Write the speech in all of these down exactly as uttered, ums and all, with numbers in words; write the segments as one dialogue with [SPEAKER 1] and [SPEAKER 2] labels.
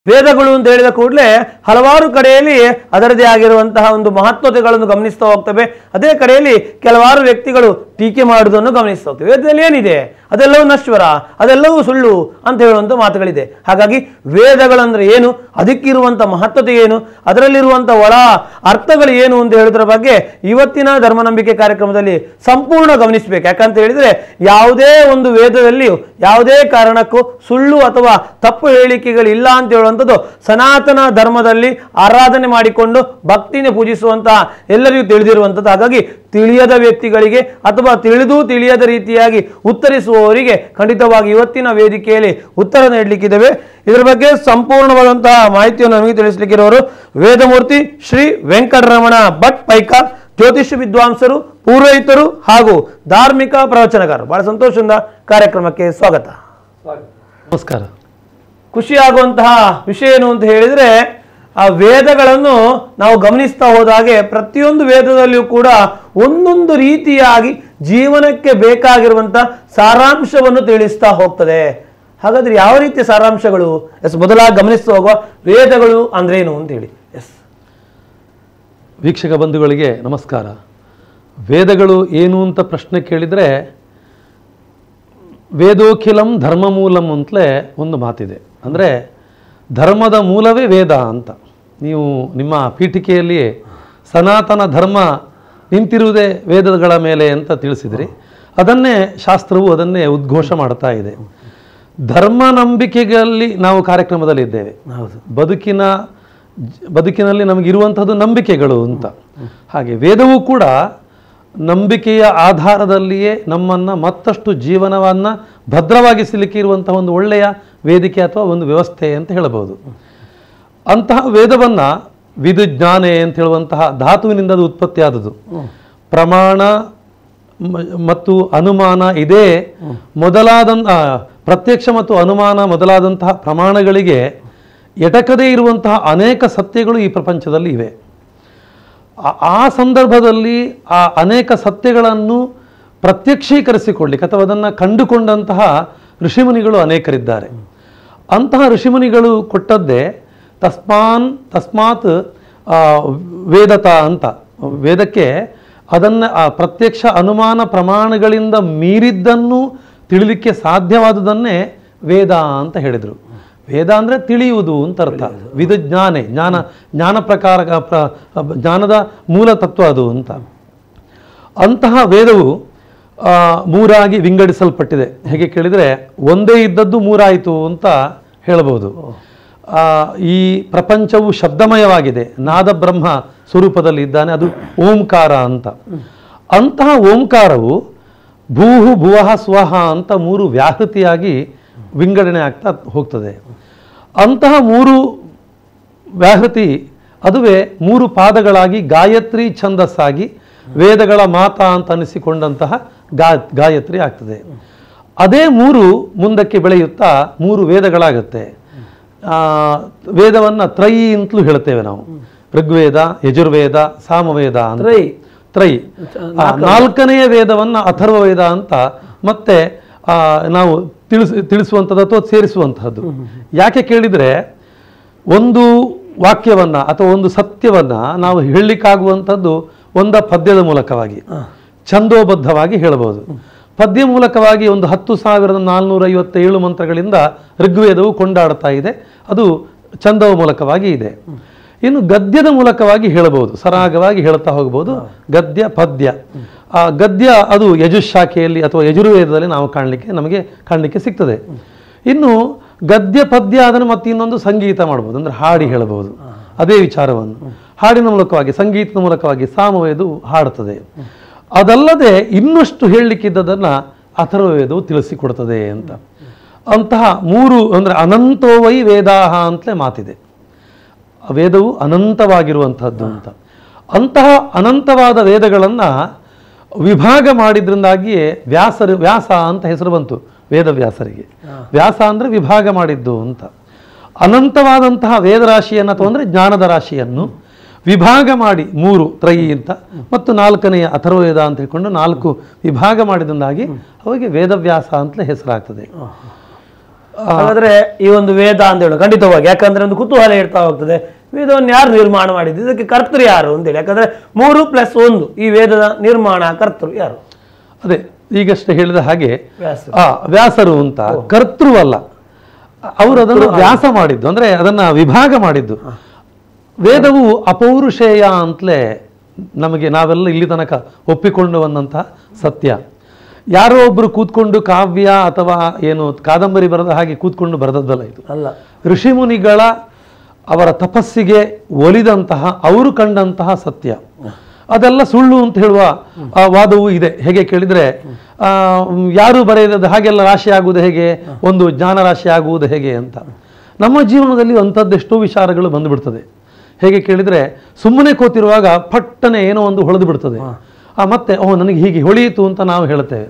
[SPEAKER 1] ವೇದಗಳು ಅಂತ ಹೇಳಿದ ಕೂಡಲೇ ಹಲವಾರು ಕಡೆಯಲ್ಲಿ ಅದರದೇ ಆಗಿರುವಂತಹ ಒಂದು ಮಹತ್ವತೆಗಳನ್ನು ಗಮನಿಸ್ತಾ ಹೋಗ್ತವೆ. ಅದೇ ಕಡೆಯಲ್ಲಿ ಕೆಲವಾರು ವ್ಯಕ್ತಿಗಳು ಟೀಕೆ ಮಾಡುವುದನ್ನು ಗಮನಿಸ್ತಾ ಹೋಗ್ತವೆ. ವೇದದಲ್ಲಿ ಏನಿದೆ ಅದೆಲ್ಲವೂ ನಶ್ವರ, ಅದೆಲ್ಲವೂ ಸುಳ್ಳು ಅಂತ ಹೇಳುವಂಥ ಮಾತುಗಳಿದೆ. ಹಾಗಾಗಿ ವೇದಗಳಂದ್ರೆ ಏನು, ಅದಕ್ಕಿರುವಂಥ ಮಹತ್ವತೆ ಏನು, ಅದರಲ್ಲಿರುವಂಥ ಒಳ ಅರ್ಥಗಳು ಏನು ಅಂತ ಹೇಳೋದ್ರ ಬಗ್ಗೆ ಇವತ್ತಿನ ಧರ್ಮನಂಬಿಕೆ ಕಾರ್ಯಕ್ರಮದಲ್ಲಿ ಸಂಪೂರ್ಣ ಗಮನಿಸಬೇಕು. ಯಾಕಂತ ಹೇಳಿದ್ರೆ ಯಾವುದೇ ಒಂದು ವೇದದಲ್ಲಿಯೂ ಯಾವುದೇ ಕಾರಣಕ್ಕೂ ಸುಳ್ಳು ಅಥವಾ ತಪ್ಪು ಹೇಳಿಕೆಗಳಿಲ್ಲ ಅಂತ ಹೇಳುವಂಥದ್ದು ಸನಾತನ ಧರ್ಮದಲ್ಲಿ ಆರಾಧನೆ ಮಾಡಿಕೊಂಡು ಭಕ್ತಿನ ಪೂಜಿಸುವಂತಹ ಎಲ್ಲರಿಗೂ ತಿಳಿದಿರುವಂಥದ್ದು. ಹಾಗಾಗಿ ತಿಳಿಯದ ವ್ಯಕ್ತಿಗಳಿಗೆ ಅಥವಾ ತಿಳಿದು ತಿಳಿಯದ ರೀತಿಯಾಗಿ ಉತ್ತರಿಸುವವರಿಗೆ ಖಂಡಿತವಾಗಿ ಇವತ್ತಿನ ವೇದಿಕೆಯಲ್ಲಿ ಉತ್ತರ ನೀಡಲಿಕ್ಕಿದ್ದೇವೆ. ಇದರ ಬಗ್ಗೆ ಸಂಪೂರ್ಣವಾದಂತಹ ಮಾಹಿತಿಯನ್ನು ನಮಗೆ ತಿಳಿಸಲಿಕ್ಕಿರೋರು ವೇದಮೂರ್ತಿ ಶ್ರೀ ವೆಂಕಟರಮಣ ಭಟ್ ಪೈಕಾರ್, ಜ್ಯೋತಿಷ್ಯ ವಿದ್ವಾಂಸರು, ಪುರೋಹಿತರು ಹಾಗೂ ಧಾರ್ಮಿಕ ಪ್ರವಚನಕಾರರು. ಬಹಳ ಸಂತೋಷದಿಂದ ಕಾರ್ಯಕ್ರಮಕ್ಕೆ ಸ್ವಾಗತ.
[SPEAKER 2] ನಮಸ್ಕಾರ.
[SPEAKER 1] ಖುಷಿಯಾಗುವಂತಹ ವಿಷಯ ಏನು ಅಂತ ಹೇಳಿದ್ರೆ, ಆ ವೇದಗಳನ್ನು ನಾವು ಗಮನಿಸ್ತಾ ಹೋದಾಗೆ ಪ್ರತಿಯೊಂದು ವೇದದಲ್ಲಿಯೂ ಕೂಡ ಒಂದೊಂದು ರೀತಿಯಾಗಿ ಜೀವನಕ್ಕೆ ಬೇಕಾಗಿರುವಂತಹ ಸಾರಾಂಶವನ್ನು ತಿಳಿಸ್ತಾ ಹೋಗ್ತದೆ. ಹಾಗಾದ್ರೆ ಯಾವ ರೀತಿಯ ಸಾರಾಂಶಗಳು? ಎಸ್, ಮೊದಲಾಗಿ ಗಮನಿಸ್ತಾ ಹೋಗುವ ವೇದಗಳು ಅಂದ್ರೇನು ಅಂತ ಹೇಳಿ. ಎಸ್,
[SPEAKER 2] ವೀಕ್ಷಕ ಬಂಧುಗಳಿಗೆ ನಮಸ್ಕಾರ. ವೇದಗಳು ಏನು ಅಂತ ಪ್ರಶ್ನೆ ಕೇಳಿದರೆ, ವೇದೋಖಿಲಂ ಧರ್ಮ ಮೂಲಂ ಅಂತಲೇ ಒಂದು ಮಾತಿದೆ. ಅಂದರೆ ಧರ್ಮದ ಮೂಲವೇ ವೇದ ಅಂತ. ನೀವು ನಿಮ್ಮ ಪೀಠಿಕೆಯಲ್ಲಿ ಸನಾತನ ಧರ್ಮ ನಿಂತಿರುವುದೇ ವೇದಗಳ ಮೇಲೆ ಅಂತ ತಿಳಿಸಿದ್ರಿ. ಅದನ್ನೇ ಶಾಸ್ತ್ರವು ಅದನ್ನೇ ಉದ್ಘೋಷ ಮಾಡ್ತಾ ಇದೆ. ಧರ್ಮ ನಂಬಿಕೆಗಳಲ್ಲಿ ನಾವು ಕಾರ್ಯಕ್ರಮದಲ್ಲಿ ಇದ್ದೇವೆ.
[SPEAKER 1] ಹೌದು,
[SPEAKER 2] ಬದುಕಿನ ಬದುಕಿನಲ್ಲಿ ನಮಗಿರುವಂಥದ್ದು ನಂಬಿಕೆಗಳು ಅಂತ. ಹಾಗೆ ವೇದವೂ ಕೂಡ ನಂಬಿಕೆಯ ಆಧಾರದಲ್ಲಿಯೇ ನಮ್ಮನ್ನು ಮತ್ತಷ್ಟು ಜೀವನವನ್ನು ಭದ್ರವಾಗಿಸಲಿಕ್ಕೆ ಇರುವಂತಹ ಒಂದು ಒಳ್ಳೆಯ ವೇದಿಕೆ ಅಥವಾ ಒಂದು ವ್ಯವಸ್ಥೆ ಅಂತ ಹೇಳಬಹುದು. ಅಂತಹ ವೇದವನ್ನು ವಿದುಜ್ಞಾನೆ ಅಂತ ಹೇಳುವಂತಹ ಧಾತುವಿನಿಂದ ಅದು ಉತ್ಪತ್ತಿಯಾದದ್ದು. ಪ್ರಮಾಣ ಮತ್ತು ಅನುಮಾನ ಇದೇ ಮೊದಲಾದಂಥ ಪ್ರತ್ಯಕ್ಷ ಮತ್ತು ಅನುಮಾನ ಮೊದಲಾದಂತಹ ಪ್ರಮಾಣಗಳಿಗೆ ಎಟಕದೇ ಇರುವಂತಹ ಅನೇಕ ಸತ್ಯಗಳು ಈ ಪ್ರಪಂಚದಲ್ಲಿ ಇವೆ. ಆ ಸಂದರ್ಭದಲ್ಲಿ ಆ ಅನೇಕ ಸತ್ಯಗಳನ್ನು ಪ್ರತ್ಯಕ್ಷೀಕರಿಸಿಕೊಳ್ಳಿಕ್ಕೆ ಅಥವಾ ಅದನ್ನು ಕಂಡುಕೊಂಡಂತಹ ಋಷಿಮುನಿಗಳು ಅನೇಕರಿದ್ದಾರೆ. ಅಂತಹ ಋಷಿಮುನಿಗಳು ಕೊಟ್ಟದ್ದೇ ತಸ್ಮಾನ್ ತಸ್ಮಾತ್ ವೇದತ ಅಂತ. ವೇದಕ್ಕೆ ಅದನ್ನು ಆ ಪ್ರತ್ಯಕ್ಷ ಅನುಮಾನ ಪ್ರಮಾಣಗಳಿಂದ ಮೀರಿದ್ದನ್ನು ತಿಳಿಲಿಕ್ಕೆ ಸಾಧ್ಯವಾದುದನ್ನೇ ವೇದ ಅಂತ ಹೇಳಿದರು. ವೇದ ಅಂದರೆ ತಿಳಿಯುವುದು ಅಂತ ಅರ್ಥ. ವಿದುಜ್ಞಾನೆ, ಜ್ಞಾನ ಜ್ಞಾನ ಪ್ರಕಾರ ಜ್ಞಾನದ ಮೂಲ ತತ್ವ ಅದು ಅಂತ. ಅಂತಹ ವೇದವು ಮೂರಾಗಿ ವಿಂಗಡಿಸಲ್ಪಟ್ಟಿದೆ. ಹೇಗೆ ಕೇಳಿದರೆ, ಒಂದೇ ಇದ್ದದ್ದು ಮೂರಾಯಿತು ಅಂತ ಹೇಳಬಹುದು. ಈ ಪ್ರಪಂಚವು ಶಬ್ದಮಯವಾಗಿದೆ, ನಾದ ಬ್ರಹ್ಮ ಸ್ವರೂಪದಲ್ಲಿ ಇದ್ದಾನೆ, ಅದು ಓಂಕಾರ ಅಂತ. ಅಂತಹ ಓಂಕಾರವು ಭೂಹು ಭುವಃ ಸ್ವಹ ಅಂತ ಮೂರು ವ್ಯಾಹೃತಿಯಾಗಿ ವಿಂಗಡಣೆ ಆಗ್ತಾ ಹೋಗ್ತದೆ. ಅಂತಹ ಮೂರು ವ್ಯಾಹೃತಿ ಅದುವೇ ಮೂರು ಪಾದಗಳಾಗಿ ಗಾಯತ್ರಿ ಛಂದಸ್ಸಾಗಿ ವೇದಗಳ ಮಾತಾ ಅಂತ ಅನಿಸಿಕೊಂಡಂತಹ ಗಾ ಗಾಯತ್ರಿ ಆಗ್ತದೆ. ಅದೇ ಮೂರು ಮುಂದಕ್ಕೆ ಬೆಳೆಯುತ್ತಾ ಮೂರು ವೇದಗಳಾಗುತ್ತೆ. ವೇದವನ್ನು ತ್ರಯಿ ಅಂತಲೂ ಹೇಳ್ತೇವೆ ನಾವು. ಋಗ್ವೇದ, ಯಜುರ್ವೇದ, ಸಾಮವೇದ ಅಂತ. ತ್ರಯಿ. ನಾಲ್ಕನೆಯ ವೇದವನ್ನು ಅಥರ್ವ ವೇದ ಅಂತ ಮತ್ತೆ ನಾವು ತಿಳಿಸ್ ತಿಳಿಸುವಂಥದ್ದು ಅಥವಾ ಸೇರಿಸುವಂತಹದ್ದು. ಯಾಕೆ ಕೇಳಿದರೆ, ಒಂದು ವಾಕ್ಯವನ್ನು ಅಥವಾ ಒಂದು ಸತ್ಯವನ್ನು ನಾವು ಹೇಳಲಿಕ್ಕಾಗುವಂಥದ್ದು ಒಂದ ಪದ್ಯದ ಮೂಲಕವಾಗಿ ಛಂದೋಬದ್ಧವಾಗಿ ಹೇಳಬಹುದು. ಪದ್ಯ ಮೂಲಕವಾಗಿ ಒಂದು ಹತ್ತು ಸಾವಿರದ ನಾಲ್ನೂರ ಐವತ್ತೇಳು ಮಂತ್ರಗಳಿಂದ ಋಗ್ವೇದವು ಕೊಂಡಾಡ್ತಾ ಇದೆ, ಅದು ಛಂದವ ಮೂಲಕವಾಗಿ ಇದೆ. ಇನ್ನು ಗದ್ಯದ ಮೂಲಕವಾಗಿ ಹೇಳಬಹುದು, ಸರಾಗವಾಗಿ ಹೇಳ್ತಾ ಹೋಗಬಹುದು. ಗದ್ಯ ಪದ್ಯ. ಆ ಗದ್ಯ ಅದು ಯಜುಶಾಖೆಯಲ್ಲಿ ಅಥವಾ ಯಜುರ್ವೇದದಲ್ಲಿ ನಾವು ಕಾಣಲಿಕ್ಕೆ ನಮಗೆ ಕಾಣಲಿಕ್ಕೆ ಸಿಗ್ತದೆ. ಇನ್ನು ಗದ್ಯ ಪದ್ಯ ಅದನ್ನು ಮತ್ತೆ ಇನ್ನೊಂದು ಸಂಗೀತ ಮಾಡ್ಬೋದು, ಅಂದರೆ ಹಾಡಿ ಹೇಳಬಹುದು ಅದೇ ವಿಚಾರವನ್ನು. ಹಾಡಿನ ಮೂಲಕವಾಗಿ, ಸಂಗೀತದ ಮೂಲಕವಾಗಿ ಸಾಮವೇದವು ಹಾಡುತ್ತದೆ. ಅದಲ್ಲದೆ ಇನ್ನಷ್ಟು ಹೇಳಲಿಕ್ಕಿದ್ದದನ್ನು ಅಥರ್ವವೇದವು ತಿಳಿಸಿಕೊಡ್ತದೆ ಅಂತ. ಅಂತಹ ಮೂರು ಅಂದರೆ ಅನಂತೋವೈ ವೇದಾಹ ಅಂತಲೇ ಮಾತಿದೆ. ವೇದವು ಅನಂತವಾಗಿರುವಂತಹದ್ದು ಅಂತ. ಅಂತಹ ಅನಂತವಾದ ವೇದಗಳನ್ನು ವಿಭಾಗ ಮಾಡಿದ್ರಿಂದಾಗಿಯೇ ವ್ಯಾಸರು ವ್ಯಾಸ ಅಂತ ಹೆಸರು ಬಂತು ವೇದವ್ಯಾಸರಿಗೆ. ವ್ಯಾಸ ಅಂದರೆ ವಿಭಾಗ ಮಾಡಿದ್ದು ಅಂತ. ಅನಂತವಾದಂತಹ ವೇದರಾಶಿಯನ್ನು ಅಥವಾ ಅಂದರೆ ಜ್ಞಾನದ ರಾಶಿಯನ್ನು ವಿಭಾಗ ಮಾಡಿ ಮೂರು ತ್ರಯಿ ಅಂತ ಮತ್ತು ನಾಲ್ಕನೆಯ ಅಥರ್ವವೇದ ಅಂತ ಹೇಳ್ಕೊಂಡು ನಾಲ್ಕು ವಿಭಾಗ ಮಾಡಿದಿಂದಾಗಿ ಅವಿಗೆ ವೇದವ್ಯಾಸ ಅಂತಲೇ ಹೆಸರಾಗ್ತದೆ.
[SPEAKER 1] ಹಾಗಾದ್ರೆ ಈ ಒಂದು ವೇದ ಅಂತ ಹೇಳು ಖಂಡಿತವಾಗಿ, ಯಾಕಂದ್ರೆ ಒಂದು ಕುತೂಹಲ ಇರ್ತಾ ಹೋಗ್ತದೆ, ವೇದವನ್ನು ಯಾರು ನಿರ್ಮಾಣ ಮಾಡಿದ್ದು, ಇದಕ್ಕೆ ಕರ್ತೃ ಯಾರು ಅಂತೇಳಿ. ಯಾಕಂದ್ರೆ ಮೂರು ಪ್ಲಸ್ ಒಂದು ಈ ವೇದದ ನಿರ್ಮಾಣ ಕರ್ತೃ ಯಾರು?
[SPEAKER 2] ಅದೇ ಈಗಷ್ಟೇ ಹೇಳಿದ ಹಾಗೆ
[SPEAKER 1] ವ್ಯಾಸರು.
[SPEAKER 2] ಆ ವ್ಯಾಸರು ಅಂತ, ಕರ್ತೃ ಅಲ್ಲ, ಅವರು ಅದನ್ನು ವ್ಯಾಸ ಮಾಡಿದ್ದು, ಅಂದ್ರೆ ಅದನ್ನ ವಿಭಾಗ ಮಾಡಿದ್ದು. ವೇದವು ಅಪೌರುಷೇಯ ಅಂತಲೇ ನಮಗೆ ನಾವೆಲ್ಲ ಇಲ್ಲಿ ತನಕ ಒಪ್ಪಿಕೊಂಡು ಬಂದಂತಹ ಸತ್ಯ. ಯಾರೋ ಒಬ್ರು ಕೂತ್ಕೊಂಡು ಕಾವ್ಯ ಅಥವಾ ಏನು ಕಾದಂಬರಿ ಬರೆದ ಹಾಗೆ ಕೂತ್ಕೊಂಡು ಬರೆದದ್ದಲ್ಲ ಇದು.
[SPEAKER 1] ಅಲ್ಲ, ಋಷಿಮುನಿಗಳ
[SPEAKER 2] ಅವರ ತಪಸ್ಸಿಗೆ ಒಲಿದಂತಹ, ಅವರು ಕಂಡಂತಹ ಸತ್ಯ. ಅದೆಲ್ಲ ಸುಳ್ಳು ಅಂತ ಹೇಳುವ ವಾದವೂ ಇದೆ. ಹೇಗೆ ಕೇಳಿದ್ರೆ, ಆ ಯಾರು ಬರೆಯದ ಹಾಗೆಲ್ಲ ರಾಶಿ ಆಗುವುದು ಹೇಗೆ, ಒಂದು ಜ್ಞಾನ ರಾಶಿ ಆಗುವುದು ಹೇಗೆ ಅಂತ. ನಮ್ಮ ಜೀವನದಲ್ಲಿ ಅಂಥದ್ದೆಷ್ಟೋ ವಿಚಾರಗಳು ಬಂದುಬಿಡ್ತದೆ. ಹೇಗೆ ಕೇಳಿದ್ರೆ, ಸುಮ್ಮನೆ ಕೂತಿರುವಾಗ ಪಟ್ಟನೆ ಏನೋ ಒಂದು ಹೊಳೆದು ಬಿಡ್ತದೆ. ಆ ಮತ್ತೆ ಓ ನನಗೆ ಹೀಗೆ ಹೊಳೆಯಿತು ಅಂತ ನಾವು ಹೇಳ್ತೇವೆ.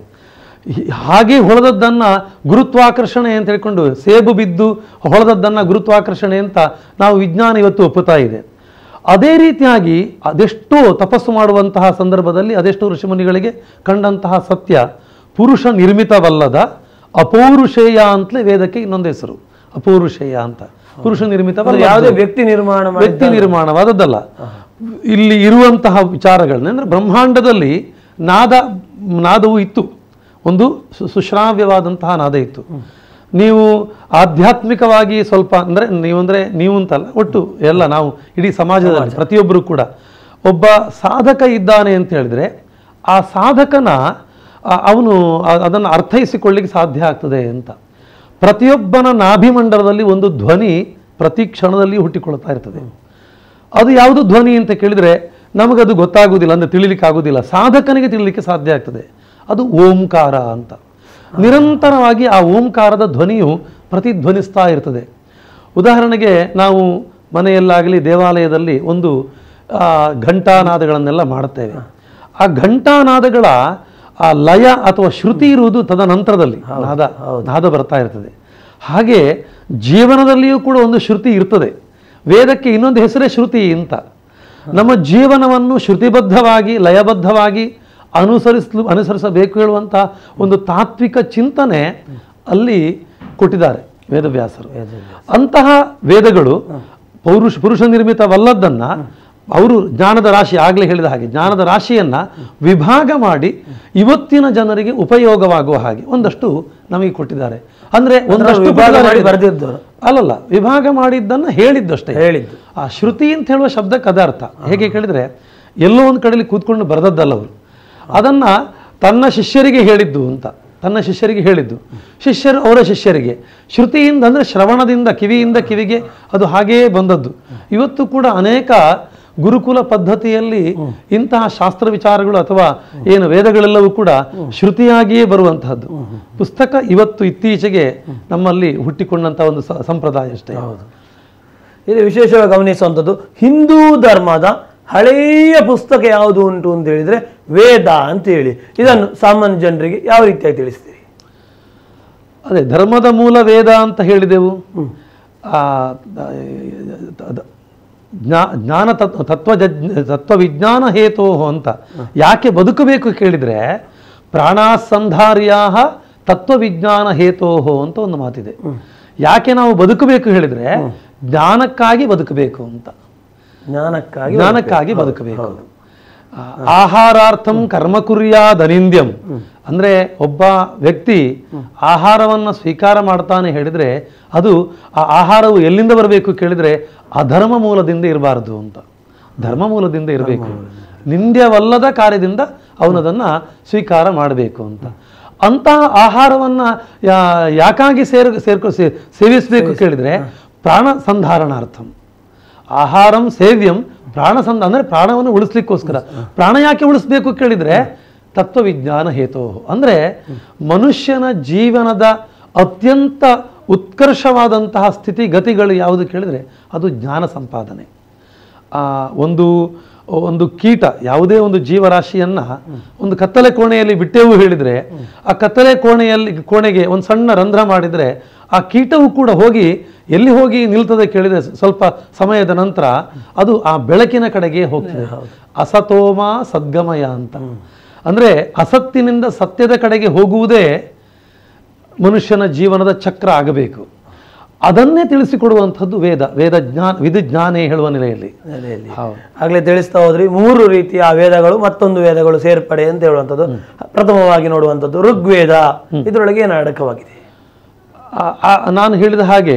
[SPEAKER 2] ಹಾಗೆ ಹೊಳೆದದ್ದನ್ನು ಗುರುತ್ವಾಕರ್ಷಣೆ ಅಂತ ಹೇಳ್ಕೊಂಡು, ಸೇಬು ಬಿದ್ದು ಹೊಳೆದದ್ದನ್ನು ಗುರುತ್ವಾಕರ್ಷಣೆ ಅಂತ ನಾವು ವಿಜ್ಞಾನ ಇವತ್ತು ಒಪ್ಪುತ್ತಾ ಇದೆ. ಅದೇ ರೀತಿಯಾಗಿ ಅದೆಷ್ಟೋ ತಪಸ್ಸು ಮಾಡುವಂತಹ ಸಂದರ್ಭದಲ್ಲಿ ಅದೆಷ್ಟೋ ಋಷಿಮುನಿಗಳಿಗೆ ಕಂಡಂತಹ ಸತ್ಯ ಪುರುಷ ನಿರ್ಮಿತವಲ್ಲದ ಅಪೌರುಷೇಯ ಅಂತಲೇ ವೇದಕ್ಕೆ ಇನ್ನೊಂದು ಹೆಸರು, ಅಪೌರುಷೇಯ ಅಂತ. ಪುರುಷ ನಿರ್ಮಿತವಲ್ಲ,
[SPEAKER 1] ಯಾವುದೇ ವ್ಯಕ್ತಿ ನಿರ್ಮಾಣ
[SPEAKER 2] ವ್ಯಕ್ತಿ ನಿರ್ಮಾಣವಾದದ್ದಲ್ಲ. ಇಲ್ಲಿ ಇರುವಂತಹ ವಿಚಾರಗಳನ್ನ, ಅಂದ್ರೆ ಬ್ರಹ್ಮಾಂಡದಲ್ಲಿ ನಾದ ನಾದವು ಇತ್ತು, ಒಂದು ಸುಶ್ರಾವ್ಯವಾದಂತಹ ನಾದ ಇತ್ತು. ನೀವು ಆಧ್ಯಾತ್ಮಿಕವಾಗಿ ಸ್ವಲ್ಪ ಅಂದರೆ ನೀವಂದರೆ ನೀವು ಅಂತಲ್ಲ, ಒಟ್ಟು ಎಲ್ಲ ನಾವು ಇಡೀ ಸಮಾಜದಲ್ಲಿ ಪ್ರತಿಯೊಬ್ಬರು ಕೂಡ ಒಬ್ಬ ಸಾಧಕ ಇದ್ದಾನೆ ಅಂತ ಹೇಳಿದ್ರೆ ಆ ಸಾಧಕನ ಅವನು ಅದನ್ನು ಅರ್ಥೈಸಿಕೊಳ್ಳಿಕ್ಕೆ ಸಾಧ್ಯ ಆಗ್ತದೆ ಅಂತ. ಪ್ರತಿಯೊಬ್ಬನ ನಾಭಿಮಂಡಲದಲ್ಲಿ ಒಂದು ಧ್ವನಿ ಪ್ರತಿ ಕ್ಷಣದಲ್ಲಿ ಹುಟ್ಟಿಕೊಳ್ತಾ ಇರ್ತದೆ. ಅದು ಯಾವುದು ಧ್ವನಿ ಅಂತ ಕೇಳಿದರೆ ನಮಗದು ಗೊತ್ತಾಗುವುದಿಲ್ಲ, ಅಂದರೆ ತಿಳಿಲಿಕ್ಕೆ ಆಗುವುದಿಲ್ಲ. ಸಾಧಕನಿಗೆ ತಿಳಿಲಿಕ್ಕೆ ಸಾಧ್ಯ ಆಗ್ತದೆ. ಅದು ಓಂಕಾರ ಅಂತ. ನಿರಂತರವಾಗಿ ಆ ಓಂಕಾರದ ಧ್ವನಿಯು ಪ್ರತಿಧ್ವನಿಸ್ತಾ ಇರ್ತದೆ. ಉದಾಹರಣೆಗೆ ನಾವು ಮನೆಯಲ್ಲಾಗಲಿ ದೇವಾಲಯದಲ್ಲಿ ಒಂದು ಘಂಟಾನಾದಗಳನ್ನೆಲ್ಲ ಮಾಡುತ್ತೇವೆ. ಆ ಘಂಟಾನಾದಗಳ ಆ ಲಯ ಅಥವಾ ಶ್ರುತಿ ಇರುವುದು ತದನಂತರದಲ್ಲಿ ನಾದ ನಾದ ಬರ್ತಾ ಇರ್ತದೆ. ಹಾಗೆ ಜೀವನದಲ್ಲಿಯೂ ಕೂಡ ಒಂದು ಶ್ರುತಿ ಇರ್ತದೆ. ವೇದಕ್ಕೆ ಇನ್ನೊಂದು ಹೆಸರೇ ಶ್ರುತಿ ಅಂತ. ನಮ್ಮ ಜೀವನವನ್ನು ಶ್ರುತಿಬದ್ಧವಾಗಿ ಲಯಬದ್ಧವಾಗಿ ಅನುಸರಿಸಲು ಅನುಸರಿಸಬೇಕು ಹೇಳುವಂಥ ಒಂದು ತಾತ್ವಿಕ ಚಿಂತನೆ ಅಲ್ಲಿ ಕೊಟ್ಟಿದ್ದಾರೆ ವೇದವ್ಯಾಸರು. ಅಂತಹ ವೇದಗಳು ಪೌರುಷ ಪುರುಷ ನಿರ್ಮಿತವಲ್ಲದ್ದನ್ನು ಅವರು ಜ್ಞಾನದ ರಾಶಿ, ಆಗಲೇ ಹೇಳಿದ ಹಾಗೆ ಜ್ಞಾನದ ರಾಶಿಯನ್ನು ವಿಭಾಗ ಮಾಡಿ ಇವತ್ತಿನ ಜನರಿಗೆ ಉಪಯೋಗವಾಗುವ ಹಾಗೆ ಒಂದಷ್ಟು ನಮಗೆ ಕೊಟ್ಟಿದ್ದಾರೆ. ಅಂದರೆ ಒಂದಷ್ಟು
[SPEAKER 1] ಬರೆದಿದ್ದು
[SPEAKER 2] ಅಲ್ಲಲ್ಲ, ವಿಭಾಗ ಮಾಡಿದ್ದನ್ನು ಹೇಳಿದ್ದಷ್ಟೇ ಹೇಳಿದ್ದು. ಆ ಶ್ರುತಿ ಅಂತ ಹೇಳುವ ಶಬ್ದಕ್ಕೆ ಅದ ಅರ್ಥ. ಹೇಗೆ ಕೇಳಿದರೆ ಎಲ್ಲೋ ಒಂದು ಕಡೆಯಲ್ಲಿ ಕೂತ್ಕೊಂಡು ಬರೆದದ್ದಲ್ಲ ಅವರು, ಅದನ್ನ ತನ್ನ ಶಿಷ್ಯರಿಗೆ ಹೇಳಿದ್ದು ಅಂತ. ತನ್ನ ಶಿಷ್ಯರಿಗೆ ಹೇಳಿದ್ದು, ಶಿಷ್ಯರು ಅವರ ಶಿಷ್ಯರಿಗೆ. ಶ್ರುತಿಯಿಂದ ಅಂದರೆ ಶ್ರವಣದಿಂದ, ಕಿವಿಯಿಂದ ಕಿವಿಗೆ ಅದು ಹಾಗೆಯೇ ಬಂದದ್ದು. ಇವತ್ತು ಕೂಡ ಅನೇಕ ಗುರುಕುಲ ಪದ್ಧತಿಯಲ್ಲಿ ಇಂತಹ ಶಾಸ್ತ್ರ ವಿಚಾರಗಳು ಅಥವಾ ಏನು ವೇದಗಳೆಲ್ಲವೂ ಕೂಡ ಶ್ರುತಿಯಾಗಿಯೇ ಬರುವಂತಹದ್ದು. ಪುಸ್ತಕ ಇವತ್ತು ಇತ್ತೀಚೆಗೆ ನಮ್ಮಲ್ಲಿ ಹುಟ್ಟಿಕೊಂಡಂತಹ ಒಂದು ಸಂಪ್ರದಾಯ ಅಷ್ಟೇ.
[SPEAKER 1] ಹೌದು. ಇದು ವಿಶೇಷವಾಗಿ ಗಮನಿಸುವಂಥದ್ದು, ಹಿಂದೂ ಧರ್ಮದ ಹಳೆಯ ಪುಸ್ತಕ ಯಾವುದು ಉಂಟು ಅಂತ ಹೇಳಿದ್ರೆ ವೇದ ಅಂತ ಹೇಳಿ. ಇದನ್ನು ಸಾಮಾನ್ಯ ಜನರಿಗೆ ಯಾವ ರೀತಿಯಾಗಿ ತಿಳಿಸ್ತೀರಿ?
[SPEAKER 2] ಅದೇ ಧರ್ಮದ ಮೂಲ ವೇದ ಅಂತ ಹೇಳಿದೆವು. ಜ್ಞಾನ ತತ್ವ ತತ್ವ ತತ್ವವಿಜ್ಞಾನ ಹೇತೋ ಅಂತ. ಯಾಕೆ ಬದುಕಬೇಕು ಕೇಳಿದರೆ ಪ್ರಾಣಾಸಂಧಾರ್ಯಾ ತತ್ವವಿಜ್ಞಾನ ಹೇತೋಹೋ ಅಂತ ಒಂದು ಮಾತಿದೆ. ಯಾಕೆ ನಾವು ಬದುಕಬೇಕು ಹೇಳಿದರೆ ಜ್ಞಾನಕ್ಕಾಗಿ ಬದುಕಬೇಕು ಅಂತ.
[SPEAKER 1] ಜ್ಞಾನಕ್ಕಾಗಿ
[SPEAKER 2] ಜ್ಞಾನಕ್ಕಾಗಿ ಬದುಕಬೇಕು. ಆಹಾರಾರ್ಥಂ ಕರ್ಮ ಕುರ್ಯಾದ್ ಅನಿಂದ್ಯಂ ಅಂದ್ರೆ ಒಬ್ಬ ವ್ಯಕ್ತಿ ಆಹಾರವನ್ನು ಸ್ವೀಕಾರ ಮಾಡ್ತಾನೆ ಹೇಳಿದ್ರೆ ಅದು ಆ ಆಹಾರವು ಎಲ್ಲಿಂದ ಬರಬೇಕು ಕೇಳಿದ್ರೆ ಅಧರ್ಮ ಮೂಲದಿಂದ ಇರಬಾರದು ಅಂತ. ಧರ್ಮ ಮೂಲದಿಂದ ಇರಬೇಕು. ನಿಂದ್ಯವಲ್ಲದ ಕಾರ್ಯದಿಂದ ಅವನದನ್ನ ಸ್ವೀಕಾರ ಮಾಡಬೇಕು ಅಂತ. ಅಂತಹ ಆಹಾರವನ್ನ ಯಾಕಾಗಿ ಸೇರ್ ಸೇರ್ಕೊ ಸೇವಿಸಬೇಕು ಕೇಳಿದ್ರೆ ಪ್ರಾಣ ಸಂಧಾರಣಾರ್ಥಂ. ಆಹಾರಂ ಸೇವ್ಯಂ ಪ್ರಾಣ ಸಂಧ ಅಂದರೆ ಪ್ರಾಣವನ್ನು ಉಳಿಸ್ಲಿಕ್ಕೋಸ್ಕರ. ಪ್ರಾಣ ಯಾಕೆ ಉಳಿಸ್ಬೇಕು ಕೇಳಿದರೆ ತತ್ವವಿಜ್ಞಾನ ಹೇತೋ. ಅಂದರೆ ಮನುಷ್ಯನ ಜೀವನದ ಅತ್ಯಂತ ಉತ್ಕರ್ಷವಾದಂತಹ ಸ್ಥಿತಿಗತಿಗಳು ಯಾವುದು ಕೇಳಿದರೆ ಅದು ಜ್ಞಾನ ಸಂಪಾದನೆ. ಒಂದು ಒಂದು ಕೀಟ ಯಾವುದೇ ಒಂದು ಜೀವರಾಶಿಯನ್ನು ಒಂದು ಕತ್ತಲೆ ಕೋಣೆಯಲ್ಲಿ ಬಿಟ್ಟೆವು ಹೇಳಿದರೆ ಆ ಕತ್ತಲೆ ಕೋಣೆಯಲ್ಲಿ ಕೋಣೆಗೆ ಒಂದು ಸಣ್ಣ ರಂಧ್ರ ಮಾಡಿದರೆ ಆ ಕೀಟವು ಕೂಡ ಹೋಗಿ ಎಲ್ಲಿ ಹೋಗಿ ನಿಲ್ತದೆ ಕೇಳಿದರೆ ಸ್ವಲ್ಪ ಸಮಯದ ನಂತರ ಅದು ಆ ಬೆಳಕಿನ ಕಡೆಗೆ ಹೋಗ್ತದೆ. ಅಸತೋಮ ಸದ್ಗಮಯ ಅಂತ. ಅಂದರೆ ಅಸತ್ತಿನಿಂದ ಸತ್ಯದ ಕಡೆಗೆ ಹೋಗುವುದೇ ಮನುಷ್ಯನ ಜೀವನದ ಚಕ್ರ ಆಗಬೇಕು, ಅದನ್ನೇ ತಿಳಿಸಿಕೊಡುವಂಥದ್ದು ವೇದ. ವೇದ ಜ್ಞಾನ ವಿಧಿಜ್ಞಾನೇ ಹೇಳುವ ನೆಲೆಯಲ್ಲಿ
[SPEAKER 1] ಆಗ್ಲೇ ತಿಳಿಸ್ತಾ ಹೋದ್ರಿ. ಮೂರು ರೀತಿಯ ವೇದಗಳು ಮತ್ತೊಂದು ವೇದಗಳು ಸೇರ್ಪಡೆ ಅಂತ ಹೇಳುವಂಥದ್ದು. ಪ್ರಥಮವಾಗಿ ನೋಡುವಂಥದ್ದು ಋಗ್ವೇದ. ಇದರೊಳಗೆ ಏನು ಅಡಕವಾಗಿದೆ?
[SPEAKER 2] ನಾನು ಹೇಳಿದ ಹಾಗೆ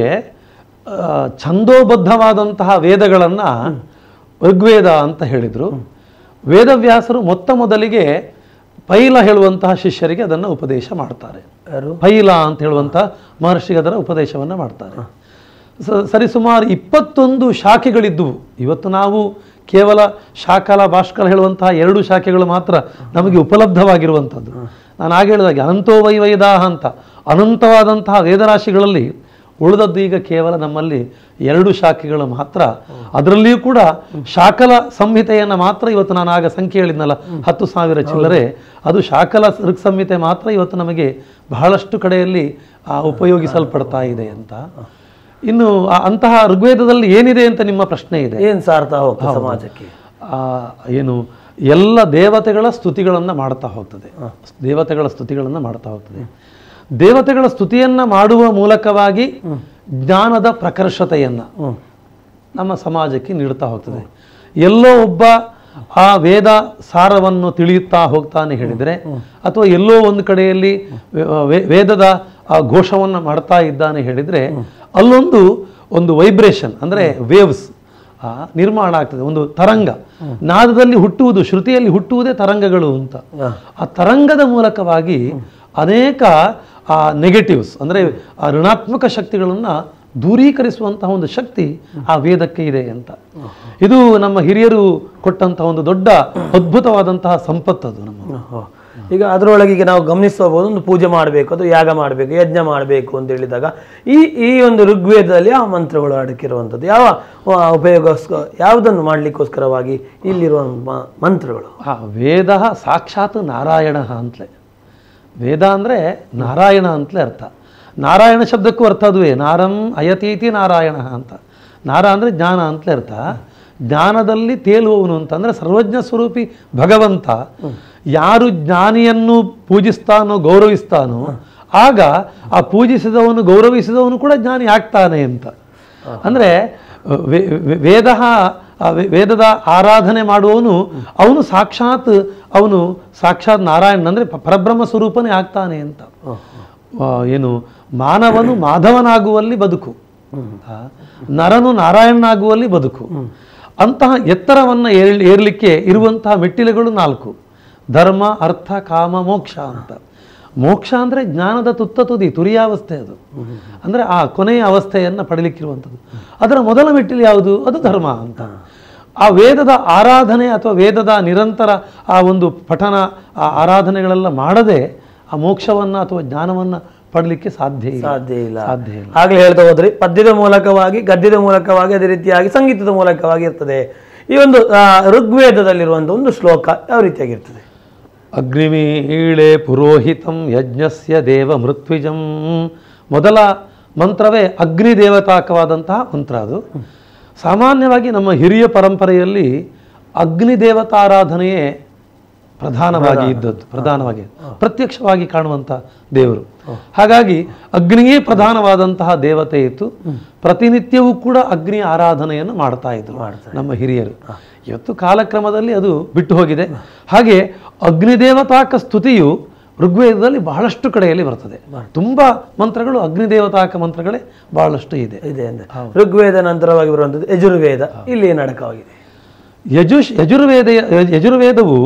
[SPEAKER 2] ಛಂದೋಬದ್ಧವಾದಂತಹ ವೇದಗಳನ್ನು ಋಗ್ವೇದ ಅಂತ ಹೇಳಿದರು. ವೇದವ್ಯಾಸರು ಮೊತ್ತ ಮೊದಲಿಗೆ ಪೈಲ ಹೇಳುವಂತಹ ಶಿಷ್ಯರಿಗೆ ಅದನ್ನು ಉಪದೇಶ ಮಾಡ್ತಾರೆ. ಪೈಲ ಅಂತ ಹೇಳುವಂತಹ ಮಹರ್ಷಿಗೆ ಅದರ ಉಪದೇಶವನ್ನು ಮಾಡ್ತಾರೆ. ಸರಿಸುಮಾರು ಇಪ್ಪತ್ತೊಂದು ಶಾಖೆಗಳಿದ್ದವು. ಇವತ್ತು ನಾವು ಕೇವಲ ಶಾಕಲ ಭಾಷ್ಕಲ ಹೇಳುವಂತಹ ಎರಡು ಶಾಖೆಗಳು ಮಾತ್ರ ನಮಗೆ ಉಪಲಬ್ಧವಾಗಿರುವಂಥದ್ದು. ನಾನು ಆಗ ಹೇಳಿದಾಗೆ ಅನಂತೋ ವೈ ವೇದಾಹ ಅಂತ ಅನಂತವಾದಂತಹ ವೇದರಾಶಿಗಳಲ್ಲಿ ಉಳಿದದ್ದು ಈಗ ಕೇವಲ ನಮ್ಮಲ್ಲಿ ಎರಡು ಶಾಖೆಗಳು ಮಾತ್ರ. ಅದರಲ್ಲಿಯೂ ಕೂಡ ಶಾಕಲ ಸಂಹಿತೆಯನ್ನು ಮಾತ್ರ ಇವತ್ತು ನಾನು ಆಗ ಸಂಖ್ಯೆ ಹೇಳಿದ್ನಲ್ಲ ಹತ್ತು ಸಾವಿರ ಚಿಲ್ಲರೆ, ಅದು ಶಾಕಲ ಋಗ್ ಸಂಹಿತೆ ಮಾತ್ರ ಇವತ್ತು ನಮಗೆ ಬಹಳಷ್ಟು ಕಡೆಯಲ್ಲಿ ಉಪಯೋಗಿಸಲ್ಪಡ್ತಾ ಇದೆ ಅಂತ. ಇನ್ನು ಅಂತಹ ಋಗ್ವೇದದಲ್ಲಿ ಏನಿದೆ ಅಂತ ನಿಮ್ಮ ಪ್ರಶ್ನೆ ಇದೆ.
[SPEAKER 1] ಏನು ಸಾರ್ತಾ ಹೋಗ್ತದೆ ಸಮಾಜಕ್ಕೆ?
[SPEAKER 2] ಏನು ಎಲ್ಲ ದೇವತೆಗಳ ಸ್ತುತಿಗಳನ್ನು ಮಾಡ್ತಾ ಹೋಗ್ತದೆ. ದೇವತೆಗಳ ಸ್ತುತಿಗಳನ್ನು ಮಾಡ್ತಾ ಹೋಗ್ತದೆ. ದೇವತೆಗಳ ಸ್ತುತಿಯನ್ನ ಮಾಡುವ ಮೂಲಕವಾಗಿ ಜ್ಞಾನದ ಪ್ರಕರ್ಷತೆಯನ್ನ ನಮ್ಮ ಸಮಾಜಕ್ಕೆ ನೀಡುತ್ತಾ ಹೋಗ್ತದೆ. ಎಲ್ಲೋ ಒಬ್ಬ ಆ ವೇದ ಸಾರವನ್ನು ತಿಳಿಯುತ್ತಾ ಹೋಗ್ತಾನೆ ಹೇಳಿದರೆ, ಅಥವಾ ಎಲ್ಲೋ ಒಂದು ಕಡೆಯಲ್ಲಿ ವೇದದ ಆ ಘೋಷವನ್ನು ಮಾಡ್ತಾ ಇದ್ದಾನೆ ಹೇಳಿದರೆ, ಅಲ್ಲೊಂದು ಒಂದು ವೈಬ್ರೇಷನ್ ಅಂದರೆ ವೇವ್ಸ್ ನಿರ್ಮಾಣ ಆಗ್ತದೆ. ಒಂದು ತರಂಗ ನಾದದಲ್ಲಿ ಹುಟ್ಟುವುದು, ಶ್ರುತಿಯಲ್ಲಿ ಹುಟ್ಟುವುದೇ ತರಂಗಗಳು ಅಂತ. ಆ ತರಂಗದ ಮೂಲಕವಾಗಿ ಅನೇಕ ಆ ನೆಗೆಟಿವ್ಸ್ ಅಂದರೆ ಆ ಋಣಾತ್ಮಕ ಶಕ್ತಿಗಳನ್ನು ದೂರೀಕರಿಸುವಂತಹ ಒಂದು ಶಕ್ತಿ ಆ ವೇದಕ್ಕೆ ಇದೆ ಅಂತ. ಇದು ನಮ್ಮ ಹಿರಿಯರು ಕೊಟ್ಟಂತಹ ಒಂದು ದೊಡ್ಡ ಅದ್ಭುತವಾದಂತಹ ಸಂಪತ್ತದು ನಮ್ಮ.
[SPEAKER 1] ಈಗ ಅದರೊಳಗೆ ಈಗ ನಾವು ಗಮನಿಸಬಹುದು, ಒಂದು ಪೂಜೆ ಮಾಡಬೇಕು, ಅದು ಯಾಗ ಮಾಡಬೇಕು, ಯಜ್ಞ ಮಾಡಬೇಕು ಅಂತ ಹೇಳಿದಾಗ ಈ ಈ ಒಂದು ಋಗ್ವೇದದಲ್ಲಿ ಆ ಮಂತ್ರಗಳು ಅಡಕಿರುವಂಥದ್ದು ಯಾವ ಉಪಯೋಗಸ್ಕರ ಯಾವುದನ್ನು ಮಾಡಲಿಕ್ಕೋಸ್ಕರವಾಗಿ ಇಲ್ಲಿರುವ ಮಂತ್ರಗಳು?
[SPEAKER 2] ಆ ವೇದ ಸಾಕ್ಷಾತ್ ನಾರಾಯಣ ಅಂತಲೇ. ವೇದ ಅಂದರೆ ನಾರಾಯಣ ಅಂತಲೇ ಅರ್ಥ. ನಾರಾಯಣ ಶಬ್ದಕ್ಕೂ ಅರ್ಥ ಅದುವೇ, ನಾರಂ ಅಯತೀತಿ ನಾರಾಯಣ ಅಂತ. ನಾರ ಅಂದರೆ ಜ್ಞಾನ ಅಂತಲೇ ಅರ್ಥ. ಜ್ಞಾನದಲ್ಲಿ ತೇಲುವವನು ಅಂತ ಅಂದರೆ ಸರ್ವಜ್ಞ ಸ್ವರೂಪಿ ಭಗವಂತ ಯಾರು ಜ್ಞಾನಿಯನ್ನು ಪೂಜಿಸ್ತಾನೋ ಗೌರವಿಸ್ತಾನೋ ಆಗ ಆ ಪೂಜಿಸಿದವನು ಗೌರವಿಸಿದವನು ಕೂಡ ಜ್ಞಾನಿ ಆಗ್ತಾನೆ ಅಂತ. ಅಂದರೆ ವೇದ ವೇದದ ಆರಾಧನೆ ಮಾಡುವವನು ಅವನು ಸಾಕ್ಷಾತ್ ಅವನು ಸಾಕ್ಷಾತ್ ನಾರಾಯಣ ಅಂದರೆ ಪರಬ್ರಹ್ಮ ಸ್ವರೂಪನೇ ಆಗ್ತಾನೆ ಅಂತ. ಏನು ಮಾನವನು ಮಾಧವನಾಗುವಲ್ಲಿ ಬದುಕು, ನರನು ನಾರಾಯಣನಾಗುವಲ್ಲಿ ಬದುಕು. ಅಂತಹ ಎತ್ತರವನ್ನು ಏರ್ ಏರ್ಲಿಕ್ಕೆ ಇರುವಂತಹ ಮೆಟ್ಟಿಲುಗಳು ನಾಲ್ಕು: ಧರ್ಮ, ಅರ್ಥ, ಕಾಮ, ಮೋಕ್ಷ ಅಂತ. ಮೋಕ್ಷ ಅಂದರೆ ಜ್ಞಾನದ ತುತ್ತ ತುದಿ, ತುರಿಯಾವಸ್ಥೆ. ಅದು ಅಂದರೆ ಆ ಕೊನೆಯ ಅವಸ್ಥೆಯನ್ನು ಪಡೀಲಿಕ್ಕಿರುವಂಥದ್ದು. ಅದರ ಮೊದಲ ಮೆಟ್ಟಿಲು ಯಾವುದು? ಅದು ಧರ್ಮ ಅಂತ. ಆ ವೇದದ ಆರಾಧನೆ ಅಥವಾ ವೇದದ ನಿರಂತರ ಆ ಒಂದು ಪಠನ ಆ ಆರಾಧನೆಗಳೆಲ್ಲ ಮಾಡದೆ ಆ ಮೋಕ್ಷವನ್ನು ಅಥವಾ ಜ್ಞಾನವನ್ನು ಪಡಲಿಕ್ಕೆ ಸಾಧ್ಯ ಇಲ್ಲ
[SPEAKER 1] ಸಾಧ್ಯ ಇಲ್ಲ
[SPEAKER 2] ಸಾಧ್ಯ ಇಲ್ಲ
[SPEAKER 1] ಆಗಲೇ ಹೇಳ್ತಾ ಹೋದ್ರಿ, ಪದ್ಯದ ಮೂಲಕವಾಗಿ, ಗದ್ಯದ ಮೂಲಕವಾಗಿ, ಅದೇ ರೀತಿಯಾಗಿ ಸಂಗೀತದ ಮೂಲಕವಾಗಿ ಇರ್ತದೆ. ಈ ಒಂದು ಋಗ್ವೇದದಲ್ಲಿರುವಂಥ ಒಂದು ಶ್ಲೋಕ ಯಾವ ರೀತಿಯಾಗಿರ್ತದೆ?
[SPEAKER 2] ಅಗ್ನಿಮೀಳೆ ಪುರೋಹಿತಂ ಯಜ್ಞಸ್ಯ ದೇವ ಮೃತ್ವಿಜಂ. ಮೊದಲ ಮಂತ್ರವೇ ಅಗ್ನಿ ದೇವತಾಕವಾದಂತಹ ಮಂತ್ರ. ಅದು ಸಾಮಾನ್ಯವಾಗಿ ನಮ್ಮ ಹಿರಿಯ ಪರಂಪರೆಯಲ್ಲಿ ಅಗ್ನಿ ದೇವತಾರಾಧನೆಯೇ ಪ್ರಧಾನವಾಗಿ ಇದ್ದದ್ದು, ಪ್ರಧಾನವಾಗಿ ಪ್ರತ್ಯಕ್ಷವಾಗಿ ಕಾಣುವಂಥ ದೇವರು. ಹಾಗಾಗಿ ಅಗ್ನಿಯೇ ಪ್ರಧಾನವಾದಂತಹ ದೇವತೆ ಇತ್ತು. ಪ್ರತಿನಿತ್ಯವೂ ಕೂಡ ಅಗ್ನಿ ಆರಾಧನೆಯನ್ನು ಮಾಡ್ತಾ ಇದ್ರು ನಮ್ಮ ಹಿರಿಯರು. ಇವತ್ತು ಕಾಲಕ್ರಮದಲ್ಲಿ ಅದು ಬಿಟ್ಟು ಹೋಗಿದೆ. ಹಾಗೆ ಅಗ್ನಿದೇವತಾಕ ಸ್ತುತಿಯು ಋಗ್ವೇದದಲ್ಲಿ ಬಹಳಷ್ಟು ಕಡೆಯಲ್ಲಿ ಬರ್ತದೆ. ತುಂಬಾ ಮಂತ್ರಗಳು ಅಗ್ನಿದೇವತಾಕ ಮಂತ್ರಗಳೇ ಬಹಳಷ್ಟು ಇದೆ
[SPEAKER 1] ಇದೆ ಅಂದ್ರೆ ಋಗ್ವೇದ ನಂತರವಾಗಿ ಬರುವಂಥದ್ದು ಯಜುರ್ವೇದ. ಇಲ್ಲಿ ಏನು ಅಡಕವಾಗಿದೆ?
[SPEAKER 2] ಯಜುಷ್ ಯಜುರ್ವೇದ ಯಜುರ್ವೇದವು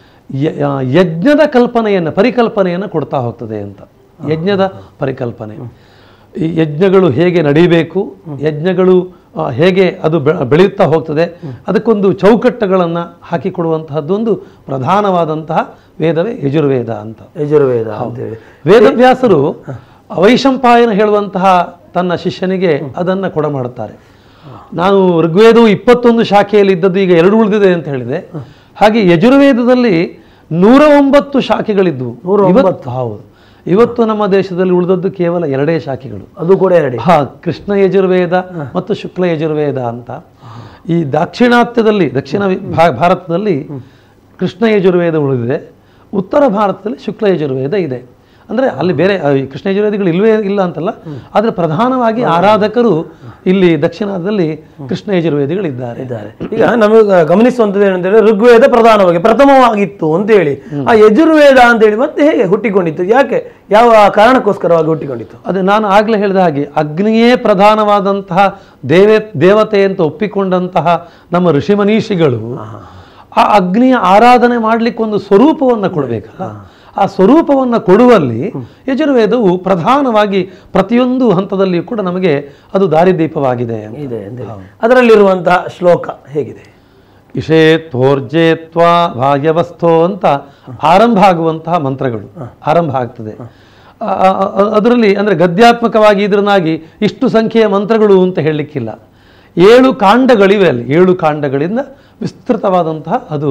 [SPEAKER 2] ಯಜ್ಞದ ಕಲ್ಪನೆಯನ್ನು ಪರಿಕಲ್ಪನೆಯನ್ನು ಕೊಡ್ತಾ ಹೋಗ್ತದೆ ಅಂತ. ಯಜ್ಞದ ಪರಿಕಲ್ಪನೆ, ಈ ಯಜ್ಞಗಳು ಹೇಗೆ ನಡೀಬೇಕು, ಯಜ್ಞಗಳು ಹೇಗೆ ಅದು ಬೆಳೆಯುತ್ತಾ ಹೋಗ್ತದೆ, ಅದಕ್ಕೊಂದು ಚೌಕಟ್ಟುಗಳನ್ನು ಹಾಕಿಕೊಡುವಂತಹದ್ದೊಂದು ಪ್ರಧಾನವಾದಂತಹ ವೇದವೇ ಯಜುರ್ವೇದ ಅಂತ.
[SPEAKER 1] ಯಜುರ್ವೇದ ಅಂತೇಳಿ
[SPEAKER 2] ವೇದವ್ಯಾಸರು ವೈಶಂಪಾಯನ ಹೇಳುವಂತಹ ತನ್ನ ಶಿಷ್ಯನಿಗೆ ಅದನ್ನು ಕೊಡಮಾಡುತ್ತಾರೆ. ನಾನು ಋಗ್ವೇದವು ಇಪ್ಪತ್ತೊಂದು ಶಾಖೆಯಲ್ಲಿ ಇದ್ದದ್ದು ಈಗ ಎರಡು ಉಳಿದಿದೆ ಅಂತ ಹೇಳಿದೆ. ಹಾಗೆ ಯಜುರ್ವೇದದಲ್ಲಿ ನೂರ ಒಂಬತ್ತು ಶಾಖೆಗಳಿದ್ವು. ಇವತ್ತು ಹೌದು, ಇವತ್ತು ನಮ್ಮ ದೇಶದಲ್ಲಿ ಉಳಿದದ್ದು ಕೇವಲ ಎರಡೇ ಶಾಖೆಗಳು.
[SPEAKER 1] ಅದು ಕೂಡ ಎರಡೇ.
[SPEAKER 2] ಹಾ, ಕೃಷ್ಣ ಯಜುರ್ವೇದ ಮತ್ತು ಶುಕ್ಲ ಯಜುರ್ವೇದ ಅಂತ. ಈ ದಾಕ್ಷಿಣಾತ್ಯದಲ್ಲಿ, ದಕ್ಷಿಣ ಭಾರತದಲ್ಲಿ ಕೃಷ್ಣ ಯಜುರ್ವೇದ ಉಳಿದಿದೆ, ಉತ್ತರ ಭಾರತದಲ್ಲಿ ಶುಕ್ಲ ಯಜುರ್ವೇದ ಇದೆ. ಅಂದರೆ ಅಲ್ಲಿ ಬೇರೆ ಆ, ಈ ಕೃಷ್ಣ ಯಜುರ್ವೇದಿಗಳು ಇಲ್ವೇ ಇಲ್ಲ ಅಂತಲ್ಲ, ಆದರೆ ಪ್ರಧಾನವಾಗಿ ಆರಾಧಕರು ಇಲ್ಲಿ ದಕ್ಷಿಣದಲ್ಲಿ ಕೃಷ್ಣ ಯಜುರ್ವೇದಿಗಳಿದ್ದಾರೆ
[SPEAKER 1] ಇದ್ದಾರೆ. ಈಗ ನಮಗೆ ಗಮನಿಸುವಂಥದ್ದು ಏನಂತೇಳಿ ಋಗ್ವೇದ ಪ್ರಧಾನವಾಗಿ ಪ್ರಥಮವಾಗಿತ್ತು ಅಂತೇಳಿ, ಆ ಯಜುರ್ವೇದ ಅಂತೇಳಿ ಮತ್ತೆ ಹೇಗೆ ಹುಟ್ಟಿಕೊಂಡಿತ್ತು, ಯಾಕೆ ಯಾವ ಕಾರಣಕ್ಕೋಸ್ಕರವಾಗಿ ಹುಟ್ಟಿಕೊಂಡಿತ್ತು?
[SPEAKER 2] ಅದೇ ನಾನು ಆಗಲೇ ಹೇಳಿದ ಹಾಗೆ ಅಗ್ನಿಯೇ ಪ್ರಧಾನವಾದಂತಹ ದೇವೇ ದೇವತೆ ಅಂತ ಒಪ್ಪಿಕೊಂಡಂತಹ ನಮ್ಮ ಋಷಿಮನೀಷಿಗಳು ಆ ಅಗ್ನಿಯ ಆರಾಧನೆ ಮಾಡಲಿಕ್ಕೆ ಒಂದು ಸ್ವರೂಪವನ್ನು ಕೊಡಬೇಕಲ್ಲ, ಆ ಸ್ವರೂಪವನ್ನು ಕೊಡುವಲ್ಲಿ ಯಜುರ್ವೇದವು ಪ್ರಧಾನವಾಗಿ ಪ್ರತಿಯೊಂದು ಹಂತದಲ್ಲಿಯೂ ಕೂಡ ನಮಗೆ ಅದು ದಾರಿದೀಪವಾಗಿದೆ
[SPEAKER 1] ಇದೆ. ಅದರಲ್ಲಿರುವಂತಹ ಶ್ಲೋಕ ಹೇಗಿದೆ?
[SPEAKER 2] ಇಷೇತ್ವೋರ್ಜೇತ್ವ ಭಾಗ್ಯವಸ್ಥೋ ಅಂತ ಆರಂಭ ಆಗುವಂತಹ ಮಂತ್ರಗಳು ಆರಂಭ ಆಗ್ತದೆ. ಅದರಲ್ಲಿ ಅಂದರೆ ಗದ್ಯಾತ್ಮಕವಾಗಿ ಇದರನ್ನಾಗಿ ಇಷ್ಟು ಸಂಖ್ಯೆಯ ಮಂತ್ರಗಳು ಅಂತ ಹೇಳಲಿಕ್ಕಿಲ್ಲ. ಏಳು ಕಾಂಡಗಳಿವೆ ಅಲ್ಲಿ, ಏಳು ಕಾಂಡಗಳಿಂದ ವಿಸ್ತೃತವಾದಂತಹ ಅದು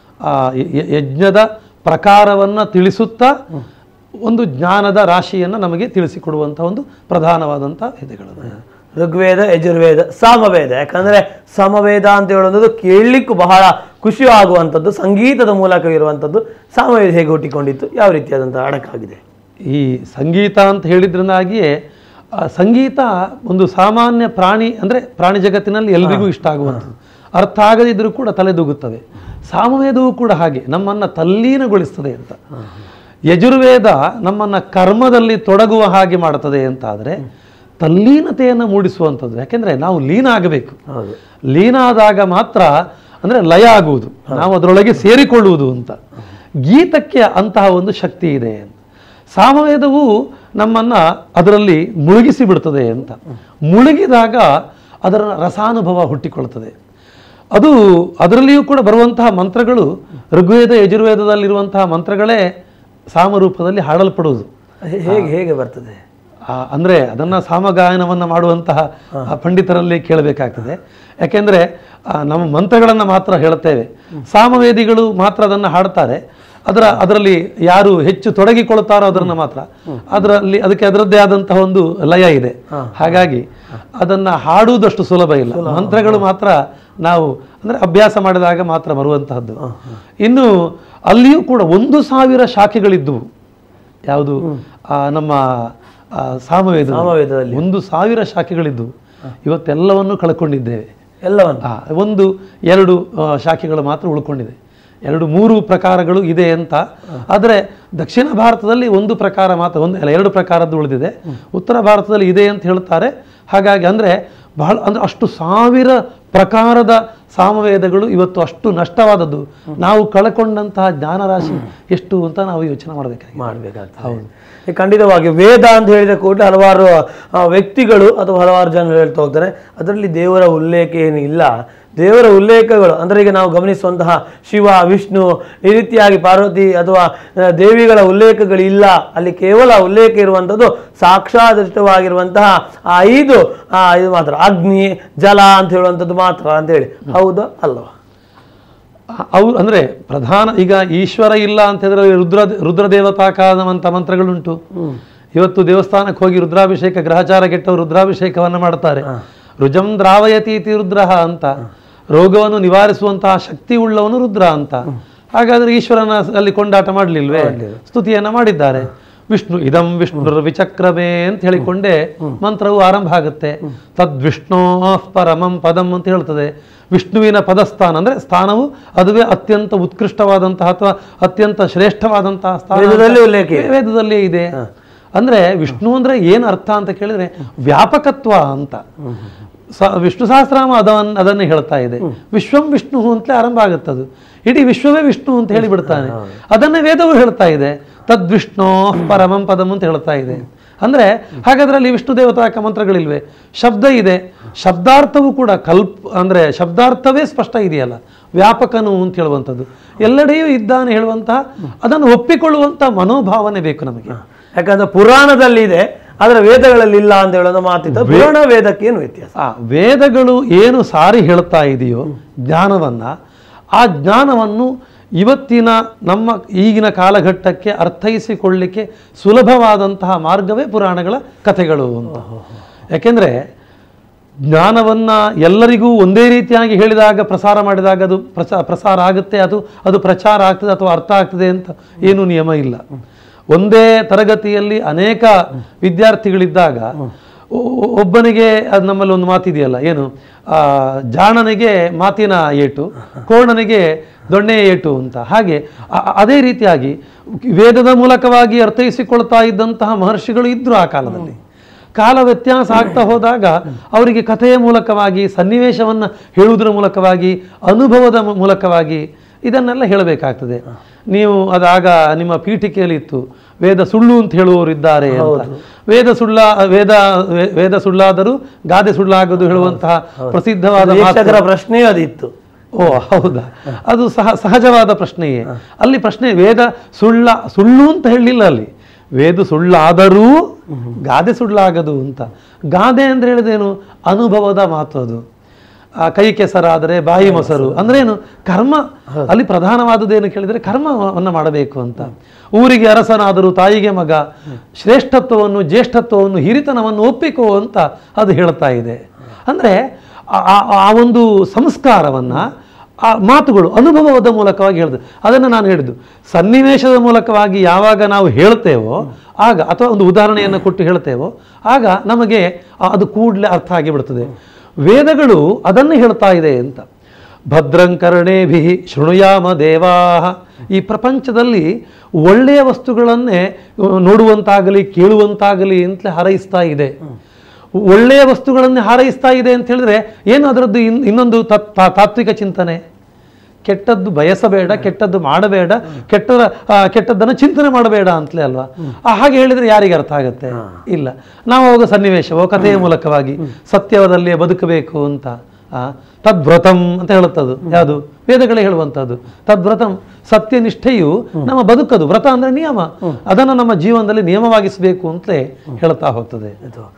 [SPEAKER 2] ಯಜ್ಞದ ಪ್ರಕಾರವನ್ನು ತಿಳಿಸುತ್ತಾ ಒಂದು ಜ್ಞಾನದ ರಾಶಿಯನ್ನು ನಮಗೆ ತಿಳಿಸಿಕೊಡುವಂತಹ ಒಂದು ಪ್ರಧಾನವಾದಂಥ ವೇದಗಳು
[SPEAKER 1] ಋಗ್ವೇದ, ಯಜುರ್ವೇದ, ಸಾಮವೇದ. ಯಾಕಂದರೆ ಸಾಮವೇದ ಅಂತ ಹೇಳೋದು ಕೇಳಲಿಕ್ಕೂ ಬಹಳ ಖುಷಿ ಆಗುವಂಥದ್ದು, ಸಂಗೀತದ ಮೂಲಕ ಇರುವಂಥದ್ದು. ಸಾಮವೇದ ಹೇಗೆ ಹುಟ್ಟಿಕೊಂಡಿತ್ತು, ಯಾವ ರೀತಿಯಾದಂಥ ಅಡಕಾಗಿದೆ?
[SPEAKER 2] ಈ ಸಂಗೀತ ಅಂತ ಹೇಳಿದ್ರಿಂದಾಗಿಯೇ ಸಂಗೀತ ಒಂದು ಸಾಮಾನ್ಯ ಪ್ರಾಣಿ, ಅಂದರೆ ಪ್ರಾಣಿ ಜಗತ್ತಿನಲ್ಲಿ ಎಲ್ರಿಗೂ ಇಷ್ಟ ಆಗುವಂಥದ್ದು, ಅರ್ಥ ಆಗದಿದ್ದರೂ ಕೂಡ ತಲೆದೂಗುತ್ತವೆ. ಸಾಮವೇದವೂ ಕೂಡ ಹಾಗೆ ನಮ್ಮನ್ನು ತಲ್ಲೀನಗೊಳಿಸ್ತದೆ ಅಂತ. ಯಜುರ್ವೇದ ನಮ್ಮನ್ನು ಕರ್ಮದಲ್ಲಿ ತೊಡಗುವ ಹಾಗೆ ಮಾಡುತ್ತದೆ ಅಂತ ಆದರೆ ತಲ್ಲೀನತೆಯನ್ನು ಮೂಡಿಸುವಂಥದ್ದು. ಯಾಕೆಂದರೆ ನಾವು ಲೀನ ಆಗಬೇಕು, ಲೀನ ಆದಾಗ ಮಾತ್ರ ಅಂದರೆ ಲಯ ಆಗುವುದು, ನಾವು ಅದರೊಳಗೆ ಸೇರಿಕೊಳ್ಳುವುದು ಅಂತ. ಗೀತಕ್ಕೆ ಅಂತಹ ಒಂದು ಶಕ್ತಿ ಇದೆ ಅಂತ. ಸಾಮವೇದವು ನಮ್ಮನ್ನು ಅದರಲ್ಲಿ ಮುಳುಗಿಸಿ ಬಿಡ್ತದೆ ಅಂತ. ಮುಳುಗಿದಾಗ ಅದರ ರಸಾನುಭವ ಹುಟ್ಟಿಕೊಳ್ಳುತ್ತದೆ. ಅದು ಅದರಲ್ಲಿಯೂ ಕೂಡ ಬರುವಂತಹ ಮಂತ್ರಗಳು ಋಗ್ವೇದ ಯಜುರ್ವೇದದಲ್ಲಿರುವಂತಹ ಮಂತ್ರಗಳೇ ಸಾಮರೂಪದಲ್ಲಿ ಹಾಡಲ್ಪಡುವುದು.
[SPEAKER 1] ಹೇಗೆ ಹೇಗೆ ಬರ್ತದೆ
[SPEAKER 2] ಅಂದರೆ ಅದನ್ನು ಸಾಮಗಾಯನವನ್ನು ಮಾಡುವಂತಹ ಪಂಡಿತರಲ್ಲಿ ಕೇಳಬೇಕಾಗ್ತದೆ. ಯಾಕೆಂದರೆ ನಮ್ಮ ಮಂತ್ರಗಳನ್ನು ಮಾತ್ರ ಹೇಳುತ್ತೇವೆ, ಸಾಮವೇದಿಗಳು ಮಾತ್ರ ಅದನ್ನು ಹಾಡ್ತಾರೆ. ಅದರ ಅದರಲ್ಲಿ ಯಾರು ಹೆಚ್ಚು ತೊಡಗಿಕೊಳ್ಳುತ್ತಾರೋ ಅದನ್ನು ಮಾತ್ರ, ಅದರಲ್ಲಿ ಅದಕ್ಕೆ ಅದರದ್ದೇ ಆದಂತಹ ಒಂದು ಲಯ ಇದೆ. ಹಾಗಾಗಿ ಅದನ್ನು ಹಾಡುವುದಷ್ಟು ಸುಲಭ ಇಲ್ಲ. ಮಂತ್ರಗಳು ಮಾತ್ರ ನಾವು ಅಂದರೆ ಅಭ್ಯಾಸ ಮಾಡಿದಾಗ ಮಾತ್ರ ಬರುವಂತಹದ್ದು. ಇನ್ನು ಅಲ್ಲಿಯೂ ಕೂಡ ಒಂದು ಸಾವಿರ ಶಾಖೆಗಳಿದ್ದವು. ಯಾವುದು ನಮ್ಮ ಸಾಮವೇದದಲ್ಲಿ ಒಂದು ಸಾವಿರ ಶಾಖೆಗಳಿದ್ದವು. ಇವತ್ತೆಲ್ಲವನ್ನು ಕಳ್ಕೊಂಡಿದ್ದೇವೆ.
[SPEAKER 1] ಎಲ್ಲವನ್ನು
[SPEAKER 2] ಒಂದು ಎರಡು ಶಾಖೆಗಳು ಮಾತ್ರ ಉಳ್ಕೊಂಡಿದೆ. ಎರಡು ಮೂರು ಪ್ರಕಾರಗಳು ಇದೆ ಅಂತ. ಆದರೆ ದಕ್ಷಿಣ ಭಾರತದಲ್ಲಿ ಒಂದು ಪ್ರಕಾರ ಮಾತ್ರ, ಒಂದು ಅಲ್ಲ ಎರಡು ಪ್ರಕಾರದ್ದು ಉಳಿದಿದೆ. ಉತ್ತರ ಭಾರತದಲ್ಲಿ ಇದೆ ಅಂತ ಹೇಳ್ತಾರೆ. ಹಾಗಾಗಿ ಅಂದರೆ ಬಹಳ ಅಂದರೆ ಅಷ್ಟು ಸಾವಿರ ಪ್ರಕಾರದ ಸಾಮವೇದಗಳು ಇವತ್ತು ಅಷ್ಟು ನಷ್ಟವಾದದ್ದು. ನಾವು ಕಳ್ಕೊಂಡಂತಹ ಜ್ಞಾನರಾಶಿ ಎಷ್ಟು ಅಂತ ನಾವು ಯೋಚನೆ ಮಾಡಬೇಕಾಗಿ
[SPEAKER 1] ಮಾಡಬೇಕಾಗ್ತದೆ. ಹೌದು, ಖಂಡಿತವಾಗಿ. ವೇದ ಅಂತ ಹೇಳಿದ ಕೂಡಲೇ ಹಲವಾರು ವ್ಯಕ್ತಿಗಳು ಅಥವಾ ಹಲವಾರು ಜನರು ಹೇಳ್ತಾ ಹೋಗ್ತಾರೆ, ಅದರಲ್ಲಿ ದೇವರ ಉಲ್ಲೇಖ ಏನು ಇಲ್ಲ. ದೇವರ ಉಲ್ಲೇಖಗಳು ಅಂದರೆ ಈಗ ನಾವು ಗಮನಿಸುವಂತಹ ಶಿವ, ವಿಷ್ಣು, ಈ ರೀತಿಯಾಗಿ ಪಾರ್ವತಿ ಅಥವಾ ದೇವಿಗಳ ಉಲ್ಲೇಖಗಳಿಲ್ಲ. ಅಲ್ಲಿ ಕೇವಲ ಉಲ್ಲೇಖ ಇರುವಂಥದ್ದು ಸಾಕ್ಷಾದೃಷ್ಟವಾಗಿರುವಂತಹ ಆ ಐದು ಇದು ಮಾತ್ರ, ಅಗ್ನಿ, ಜಲ ಅಂತ ಹೇಳುವಂಥದ್ದು ಮಾತ್ರ ಅಂತೇಳಿ. ಹೌದಾ ಅಲ್ವಾ?
[SPEAKER 2] ಅವು ಅಂದರೆ ಪ್ರಧಾನ ಈಗ ಈಶ್ವರ ಇಲ್ಲ ಅಂತ ಹೇಳಿದ್ರೆ ರುದ್ರ ರುದ್ರದೇವತಾಕಾದಂಥ ಮಂತ್ರಗಳುಂಟು. ಇವತ್ತು ದೇವಸ್ಥಾನಕ್ಕೆ ಹೋಗಿ ರುದ್ರಾಭಿಷೇಕ, ಗ್ರಹಚಾರ ಕೆಟ್ಟವರು ರುದ್ರಾಭಿಷೇಕವನ್ನು ಮಾಡ್ತಾರೆ. ರುಜಂ ದ್ರಾವಯತೀತಿ ರುದ್ರ ಅಂತ, ರೋಗವನ್ನು ನಿವಾರಿಸುವಂತಹ ಶಕ್ತಿ ಉಳ್ಳವನು ರುದ್ರ ಅಂತ. ಹಾಗಾದ್ರೆ ಈಶ್ವರನ ಅಲ್ಲಿ ಕೊಂಡಾಟ ಮಾಡಲಿಲ್ವೇ? ಸ್ತುತಿಯನ್ನ ಮಾಡಿದ್ದಾರೆ. ವಿಷ್ಣು ಇದಂ ವಿಷ್ಣುರ್ ವಿಚಕ್ರಮೇ ಅಂತ ಹೇಳಿಕೊಂಡೇ ಮಂತ್ರವು ಆರಂಭ ಆಗುತ್ತೆ. ತದ್ವಿಷ್ಣೋ ಪರಮಂ ಪದಂ ಅಂತ ಹೇಳ್ತದೆ. ವಿಷ್ಣುವಿನ ಪದಸ್ಥಾನ ಅಂದರೆ ಸ್ಥಾನವು ಅದುವೇ ಅತ್ಯಂತ ಉತ್ಕೃಷ್ಟವಾದಂತಹ ಅಥವಾ ಅತ್ಯಂತ ಶ್ರೇಷ್ಠವಾದಂತಹ ಸ್ಥಾನ ವೇದದಲ್ಲೇ ಇದೆ. ಅಂದ್ರೆ ವಿಷ್ಣು ಅಂದ್ರೆ ಏನು ಅರ್ಥ ಅಂತ ಕೇಳಿದ್ರೆ ವ್ಯಾಪಕತ್ವ ಅಂತ. ಸ ವಿಷ್ಣು ಸಹಸ್ರನಾಮ ಅದನ್ನು ಅದನ್ನೇ ಹೇಳ್ತಾ ಇದೆ. ವಿಶ್ವಂ ವಿಷ್ಣು ಅಂತಲೇ ಆರಂಭ ಆಗುತ್ತದು. ಇಡೀ ವಿಶ್ವವೇ ವಿಷ್ಣು ಅಂತ ಹೇಳಿಬಿಡ್ತಾನೆ. ಅದನ್ನೇ ವೇದವು ಹೇಳ್ತಾ ಇದೆ. ತದ್ವಿಷ್ಣೋ ಪರಮಂ ಪದಂ ಅಂತ ಹೇಳ್ತಾ ಇದೆ. ಅಂದರೆ ಹಾಗಾದ್ರೆ ಅಲ್ಲಿ ವಿಷ್ಣು ದೇವತಾಕ ಮಂತ್ರಗಳಿಲ್ವೇ? ಶಬ್ದ ಇದೆ, ಶಬ್ದಾರ್ಥವೂ ಕೂಡ ಕಲ್ಪ ಅಂದರೆ ಶಬ್ದಾರ್ಥವೇ ಸ್ಪಷ್ಟ ಇದೆಯಲ್ಲ, ವ್ಯಾಪಕನು ಅಂತ ಹೇಳುವಂಥದ್ದು, ಎಲ್ಲೆಡೆಯೂ ಇದ್ದಾನೆ ಹೇಳುವಂತಹ ಅದನ್ನು ಒಪ್ಪಿಕೊಳ್ಳುವಂಥ ಮನೋಭಾವನೆ ಬೇಕು ನಮಗೆ.
[SPEAKER 1] ಯಾಕಂದ್ರೆ ಪುರಾಣದಲ್ಲಿ ಇದೆ, ಆದರೆ ವೇದಗಳಲ್ಲಿ ಇಲ್ಲ ಅಂತ ಹೇಳೋದು ಮಾತಿತ್ತು. ಪುರಾಣ ವೇದಕ್ಕೆ ಏನು ವ್ಯತ್ಯಾಸ?
[SPEAKER 2] ವೇದಗಳು ಏನು ಸಾರಿ ಹೇಳ್ತಾ ಇದೆಯೋ ಜ್ಞಾನವನ್ನ, ಆ ಜ್ಞಾನವನ್ನು ಇವತ್ತಿನ ನಮ್ಮ ಈಗಿನ ಕಾಲಘಟ್ಟಕ್ಕೆ ಅರ್ಥೈಸಿಕೊಳ್ಳಿಕ್ಕೆ ಸುಲಭವಾದಂತಹ ಮಾರ್ಗವೇ ಪುರಾಣಗಳ ಕಥೆಗಳು ಅಂತ. ಯಾಕೆಂದರೆ ಜ್ಞಾನವನ್ನು ಎಲ್ಲರಿಗೂ ಒಂದೇ ರೀತಿಯಾಗಿ ಹೇಳಿದಾಗ, ಪ್ರಸಾರ ಮಾಡಿದಾಗ ಅದು ಪ್ರಚಾ ಪ್ರಸಾರ ಆಗುತ್ತೆ, ಅದು ಅದು ಪ್ರಚಾರ ಆಗ್ತದೆ ಅಥವಾ ಅರ್ಥ ಆಗ್ತದೆ ಅಂತ ಏನೂ ನಿಯಮ ಇಲ್ಲ. ಒಂದೇ ತರಗತಿಯಲ್ಲಿ ಅನೇಕ ವಿದ್ಯಾರ್ಥಿಗಳಿದ್ದಾಗ ಒಬ್ಬನಿಗೆ ಅದು ನಮ್ಮಲ್ಲಿ ಒಂದು ಮಾತಿದೆಯಲ್ಲ, ಏನು ಆ ಜಾಣನಿಗೆ ಮಾತಿನ ಏಟು, ಕೋಣನಿಗೆ ದೊಣ್ಣೆಯ ಏಟು ಅಂತ. ಹಾಗೆ ಅದೇ ರೀತಿಯಾಗಿ ವೇದದ ಮೂಲಕವಾಗಿ ಅರ್ಥೈಸಿಕೊಳ್ತಾ ಇದ್ದಂತಹ ಮಹರ್ಷಿಗಳು ಇದ್ರು ಆ ಕಾಲದಲ್ಲಿ. ಕಾಲ ವ್ಯತ್ಯಾಸ ಆಗ್ತಾ ಹೋದಾಗ ಅವರಿಗೆ ಕಥೆಯ ಮೂಲಕವಾಗಿ, ಸನ್ನಿವೇಶವನ್ನು ಹೇಳುವುದರ ಮೂಲಕವಾಗಿ, ಅನುಭವದ ಮೂಲಕವಾಗಿ ಇದನ್ನೆಲ್ಲ ಹೇಳಬೇಕಾಗ್ತದೆ. ನೀವು ಅದಾಗ ನಿಮ್ಮ ಪೀಠಿಕೆಯಲ್ಲಿ ಇತ್ತು, ವೇದ ಸುಳ್ಳು ಅಂತ ಹೇಳುವವರು ಇದ್ದಾರೆ ಅಂತ. ವೇದ ಸುಳ್ಳ ವೇದ ವೇದ ಸುಳ್ಳಾದರೂ ಗಾದೆ ಸುಳ್ಳಾಗದು ಹೇಳುವಂತಹ ಪ್ರಸಿದ್ಧವಾದ
[SPEAKER 1] ಪ್ರಶ್ನೆಯೂ ಅದಿತ್ತು.
[SPEAKER 2] ಓ ಹೌದಾ, ಅದು ಸಹ ಸಹಜವಾದ ಪ್ರಶ್ನೆಯೇ. ಅಲ್ಲಿ ಪ್ರಶ್ನೆ ವೇದ ಸುಳ್ಳ ಸುಳ್ಳು ಅಂತ ಹೇಳಲಿಲ್ಲ, ಅಲ್ಲಿ ವೇದ ಸುಳ್ಳಾದರೂ ಗಾದೆ ಸುಳ್ಳಾಗದು ಅಂತ. ಗಾದೆ ಅಂದ್ರೆ ಹೇಳಿದೇನು, ಅನುಭವದ ಮಾತು. ಅದು ಕೈ ಕೆಸರಾದರೆ ಬಾಯಿ ಮೊಸರು ಅಂದ್ರೆ ಏನು, ಕರ್ಮ. ಅಲ್ಲಿ ಪ್ರಧಾನವಾದುದೇನು ಕೇಳಿದರೆ ಕರ್ಮವನ್ನು ಮಾಡಬೇಕು ಅಂತ. ಊರಿಗೆ ಅರಸನಾದರೂ ತಾಯಿಗೆ ಮಗ, ಶ್ರೇಷ್ಠತ್ವವನ್ನು, ಜ್ಯೇಷ್ಠತ್ವವನ್ನು, ಹಿರಿತನವನ್ನು ಒಪ್ಪಿಕೋ ಅಂತ ಅದು ಹೇಳ್ತಾ ಇದೆ. ಅಂದ್ರೆ ಆ ಒಂದು ಸಂಸ್ಕಾರವನ್ನ ಆ ಮಾತುಗಳು ಅನುಭವದ ಮೂಲಕವಾಗಿ ಹೇಳಿದೆ. ಅದನ್ನು ನಾನು ಹೇಳಿದ್ದು ಸನ್ನಿವೇಶದ ಮೂಲಕವಾಗಿ ಯಾವಾಗ ನಾವು ಹೇಳ್ತೇವೋ ಆಗ, ಅಥವಾ ಒಂದು ಉದಾಹರಣೆಯನ್ನು ಕೊಟ್ಟು ಹೇಳ್ತೇವೋ ಆಗ ನಮಗೆ ಅದು ಕೂಡಲೇ ಅರ್ಥ ಆಗಿಬಿಡ್ತದೆ. ವೇದಗಳು ಅದನ್ನು ಹೇಳ್ತಾ ಇದೆ ಅಂತ. ಭದ್ರಂಕರ್ಣೇಭಿ ಶೃಣುಯಾಮ ದೇವಾಹ. ಈ ಪ್ರಪಂಚದಲ್ಲಿ ಒಳ್ಳೆಯ ವಸ್ತುಗಳನ್ನೇ ನೋಡುವಂತಾಗಲಿ ಕೇಳುವಂತಾಗಲಿ ಅಂತಲೇ ಹಾರೈಸ್ತಾ ಇದೆ. ಒಳ್ಳೆಯ ವಸ್ತುಗಳನ್ನೇ ಹಾರೈಸ್ತಾ ಇದೆ ಅಂತ ಹೇಳಿದ್ರೆ ಏನು ಅದರದ್ದು ಇನ್ನೊಂದು ತಾತ್ವಿಕ ಚಿಂತನೆ. ಕೆಟ್ಟದ್ದು ಬಯಸಬೇಡ, ಕೆಟ್ಟದ್ದು ಮಾಡಬೇಡ, ಕೆಟ್ಟ ಕೆಟ್ಟದ್ದನ್ನು ಚಿಂತನೆ ಮಾಡಬೇಡ ಅಂತಲೇ ಅಲ್ವಾ. ಹಾಗೆ ಹೇಳಿದ್ರೆ ಯಾರಿಗೆ ಅರ್ಥ ಆಗುತ್ತೆ? ಇಲ್ಲ. ನಾವು ಅವಾಗ ಸನ್ನಿವೇಶವೋ ಕಥೆಯ ಮೂಲಕವಾಗಿ ಸತ್ಯವದಲ್ಲಿಯೇ ಬದುಕಬೇಕು ಅಂತ. ತದ್ವ್ರತಂ ಅಂತ ಹೇಳುತ್ತದು ಯಾವುದು, ವೇದಗಳೇ ಹೇಳುವಂಥದ್ದು. ತದ್ವ್ರತಂ, ಸತ್ಯನಿಷ್ಠೆಯು ನಮ್ಮ ಬದುಕದು. ವ್ರತ ಅಂದ್ರೆ ನಿಯಮ, ಅದನ್ನು ನಮ್ಮ ಜೀವನದಲ್ಲಿ ನಿಯಮವಾಗಿಸಬೇಕು ಅಂತಲೇ ಹೇಳ್ತಾ ಹೋಗ್ತದೆ.